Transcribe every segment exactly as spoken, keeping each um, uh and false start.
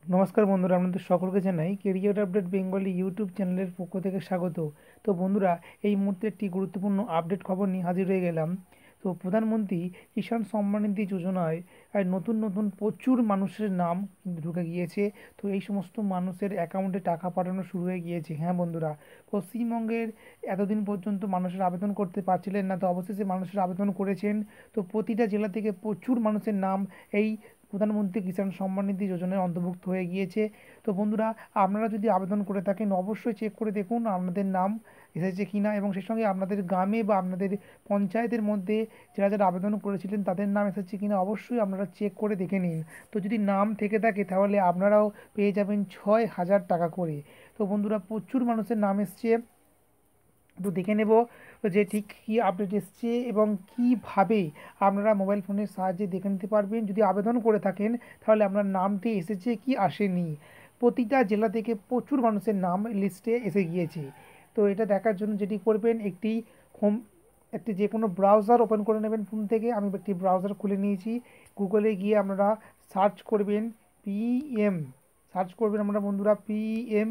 নমস্কার বন্ধুরা, আপনাদের সকলকে জানাই কেরিয়ার আপডেট বেঙ্গলি ইউটিউব চ্যানেলের পক্ষ থেকে স্বাগত। তো বন্ধুরা, এই মুহূর্তে একটি গুরুত্বপূর্ণ আপডেট খবর নিয়ে হাজির হয়ে গেলাম। তো প্রধানমন্ত্রী কিষাণ সম্মান নিধি যোজনায় আর নতুন নতুন প্রচুর মানুষের নাম কিন্তু ঢুকে গিয়েছে। তো এই সমস্ত মানুষের অ্যাকাউন্টে টাকা পাঠানো শুরু হয়ে গিয়েছে। হ্যাঁ বন্ধুরা, পশ্চিমবঙ্গের এতদিন পর্যন্ত মানুষের আবেদন করতে পারছিলেন না, তো অবশেষে মানুষের আবেদন করেছেন। তো প্রতিটা জেলা থেকে প্রচুর মানুষের নাম এই প্রধানমন্ত্রী কিষাণ সম্মান নিধি যোজনায় অন্তর্ভুক্ত হয়ে গিয়েছে। তো বন্ধুরা, আপনারা যদি আবেদন করে থাকেন অবশ্যই চেক করে দেখুন আপনাদের নাম এসেছে কি না, এবং সেই সঙ্গে আপনাদের গ্রামে বা আপনাদের পঞ্চায়েতের মধ্যে যারা যারা আবেদন করেছিলেন তাদের নাম এসেছে কি না অবশ্যই আপনারা চেক করে দেখে নিন। তো যদি নাম থেকে থাকে তাহলে আপনারাও পেয়ে যাবেন ছয় হাজার টাকা করে। তো বন্ধুরা, প্রচুর মানুষের নাম এসছে। তো দেখে নেব যে ঠিক কী আপডেট এসছে এবং কীভাবে আপনারা মোবাইল ফোনের সাহায্যে দেখে নিতে পারবেন। যদি আবেদন করে থাকেন তাহলে আপনার নামটি এসেছে কি আসেনি। প্রতিটা জেলা থেকে প্রচুর মানুষের নাম লিস্টে এসে গিয়েছে। তো এটা দেখার জন্য যেটি করবেন, একটি হোম একটি যে কোনো ব্রাউজার ওপেন করে নেবেন ফোন থেকে। আমি একটি ব্রাউজার খুলে নিয়েছি। গুগলে গিয়ে আপনারা সার্চ করবেন পিএম, সার্চ করবেন আমরা বন্ধুরা PM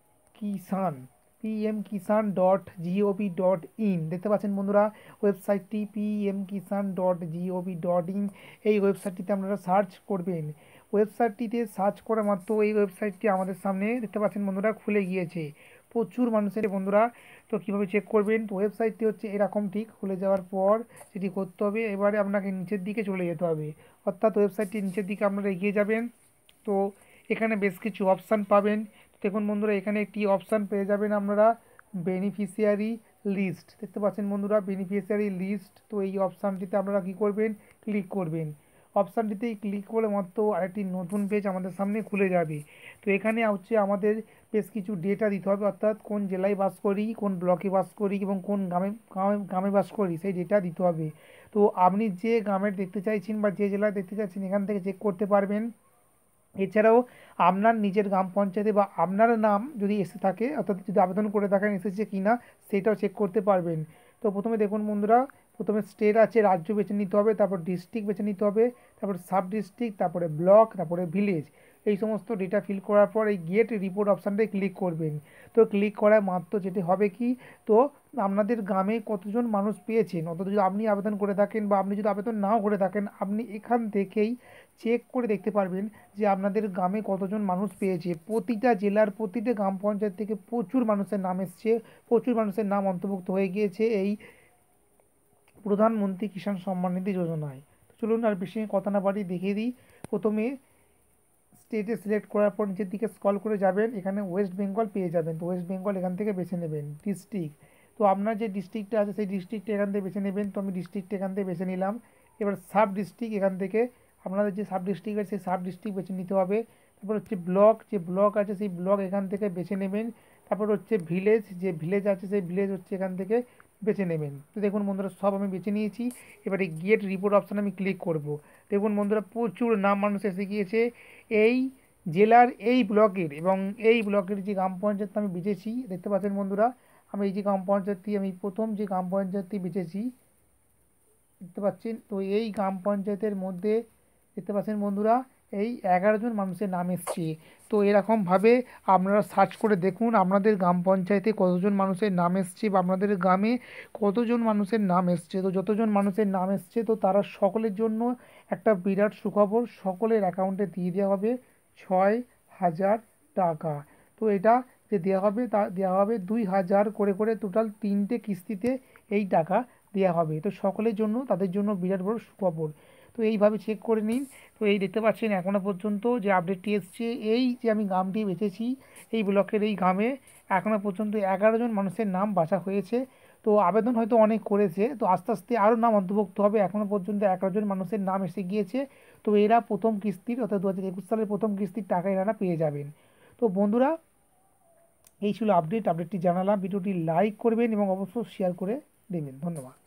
Kisan, PM Kisan dot G O V dot in. দেখতে পাচ্ছেন বন্ধুরা ওয়েবসাইটটি PM Kisan dot G O V dot in. এই ওয়েবসাইটটিতে আপনারা সার্চ করবেন। ওয়েবসাইটটিতে সার্চ করা মাত্র এই ওয়েবসাইটটি আমাদের সামনে দেখতে পাচ্ছেন বন্ধুরা খুলে গিয়েছে। প্রচুর মানুষের বন্ধুরা। তো কীভাবে চেক করবেন, তো ওয়েবসাইটটি হচ্ছে এরকম, ঠিক খুলে যাওয়ার পর যেটি করতে হবে এবারে আপনাকে নিচের দিকে চলে যেতে হবে, অর্থাৎ ওয়েবসাইটটির নিচের দিকে আপনারা এগিয়ে যাবেন। তো এখানে বেশ কিছু অপশান পাবেন। দেখুন বন্ধুরা, এখানে একটি অপশান পেয়ে যাবেন আপনারা বেনিফিশিয়ারি লিস্ট। দেখতে পাচ্ছেন বন্ধুরা বেনিফিশিয়ারি লিস্ট। তো এই অপশানটিতে আপনারা কী করবেন, ক্লিক করবেন। অপশানটিতে ক্লিক করে মাত্র আরেকটি নতুন পেজ আমাদের সামনে খুলে যাবে। তো এখানে হচ্ছে আমাদের বেশ কিছু ডেটা দিতে হবে, অর্থাৎ কোন জেলায় বাস করি, কোন ব্লকে বাস করি এবং কোন গ্রামে গ্রামে গ্রামে বাস করি সেই ডেটা দিতে হবে। তো আপনি যে গ্রামের দেখতে চাইছেন বা যে জেলায় দেখতে চাইছেন এখান থেকে চেক করতে পারবেন। এছাড়াও আপনার নিজের গ্রাম পঞ্চায়েতে বা আপনার নাম যদি এসে থাকে, অর্থাৎ যদি আবেদন করে থাকেন এসেছে কি না সেটাও চেক করতে পারবেন। তো প্রথমে দেখুন বন্ধুরা, প্রথমে স্টেট আছে, রাজ্য বেছে নিতে হবে, তারপর ডিস্ট্রিক্ট বেছে নিতে হবে, তারপর সাব ডিস্ট্রিক্ট, তারপরে ব্লক, তারপরে ভিলেজ। এই সমস্ত ডেটা ফিল করার পর এই গেট রিপোর্ট অপশানটায় ক্লিক করবেন। তো ক্লিক করার মাত্র যেটি হবে কি, তো আপনাদের গ্রামে কতজন মানুষ পেয়েছেন, অর্থাৎ যদি আপনি আবেদন করে থাকেন বা আপনি যদি আবেদন নাও করে থাকেন আপনি এখান থেকেই চেক করে দেখতে পারবেন যে আপনাদের গ্রামে কতজন মানুষ পেয়েছে। প্রতিটা জেলার প্রতিটা গ্রাম পঞ্চায়েত থেকে প্রচুর মানুষের নাম এসছে, প্রচুর মানুষের নাম অন্তর্ভুক্ত হয়ে গিয়েছে এই প্রধানমন্ত্রী কিষাণ সম্মান নিধি যোজনায়। তো চলুন আর বেশি কথা না বাড়ি দেখিয়ে দিই। প্রথমে স্টেটে সিলেক্ট করার পর নিচের দিকে স্ক্রল করে যাবেন, এখানে ওয়েস্ট বেঙ্গল পেয়ে যাবেন। তো ওয়েস্ট বেঙ্গল এখান থেকে বেছে নেবেন। ডিস্ট্রিক্ট, তো আপনার যে ডিস্ট্রিক্টটা আছে সেই ডিস্ট্রিক্টটা এখান থেকে বেছে নেবেন। তো আমি ডিস্ট্রিক্ট এখান থেকে বেছে নিলাম। এবার সাব ডিস্ট্রিক্ট, এখান থেকে আপনাদের যে সাব ডিস্ট্রিক্ট আছে সেই সাব ডিস্ট্রিক্ট বেছে নিতে হবে। তারপর হচ্ছে ব্লক, যে ব্লক আছে সেই ব্লক এখান থেকে বেছে নেবেন। তারপর হচ্ছে ভিলেজ, যে ভিলেজ আছে সেই ভিলেজ হচ্ছে এখান থেকে বেছে নেবেন। তো দেখুন বন্ধুরা সব আমি বেছে নিয়েছি। এবারে গেট রিপোর্ট অপশানে আমি ক্লিক করব। দেখুন বন্ধুরা প্রচুর নাম মানুষ এসে গিয়েছে এই জেলার এই ব্লকের, এবং এই ব্লকের যে গ্রাম পঞ্চায়েত আমি বেছেছি দেখতে পাচ্ছেন বন্ধুরা। আমি এই যে গ্রাম পঞ্চায়েতটি আমি প্রথম যে গ্রাম পঞ্চায়েতটি বেছেছি দেখতে পাচ্ছেন, তো এই গ্রাম পঞ্চায়েতের মধ্যে দেখতে পাচ্ছেন বন্ধুরা এই এগারো জন মানুষের নাম এসছে। তো এরকমভাবে আপনারা সার্চ করে দেখুন আপনাদের গ্রাম পঞ্চায়েতে কতজন মানুষের নাম এসছে বা আপনাদের গ্রামে কতজন মানুষের নাম এসছে। তো যতজন মানুষের নাম এসছে তো তারা সকলের জন্য একটা বিরাট সুখবর, সকলের অ্যাকাউন্টে দিয়ে দেওয়া হবে ছয় হাজার টাকা। তো এটা যে দেওয়া হবে তা দেওয়া হবে দুই হাজার করে করে টোটাল তিনটে কিস্তিতে এই টাকা দেওয়া হবে। তো সকলের জন্য তাদের জন্য বিরাট বড় সুখবর। তো এইভাবে চেক করে নিন। তো এই দেখতে পাচ্ছেন এখনও পর্যন্ত যে আপডেটটি এসছে, এই যে আমি গ্রামটি বেছেছি এই ব্লকের এই গ্রামে এখনও পর্যন্ত এগারো জন মানুষের নাম বাছা হয়েছে। তো আবেদন হয়তো অনেক করেছে, তো আস্তে আস্তে আরও নাম অন্তর্ভুক্ত হবে। এখনও পর্যন্ত এগারো জন মানুষের নাম এসে গিয়েছে। তো এরা প্রথম কিস্তির অর্থাৎ দু হাজার একুশ সালের প্রথম কিস্তির টাকা এনারা পেয়ে যাবেন। তো বন্ধুরা, এই ছিল আপডেট। আপডেটটি জানালাম, ভিডিওটি লাইক করবেন এবং অবশ্যই শেয়ার করে দেবেন। ধন্যবাদ।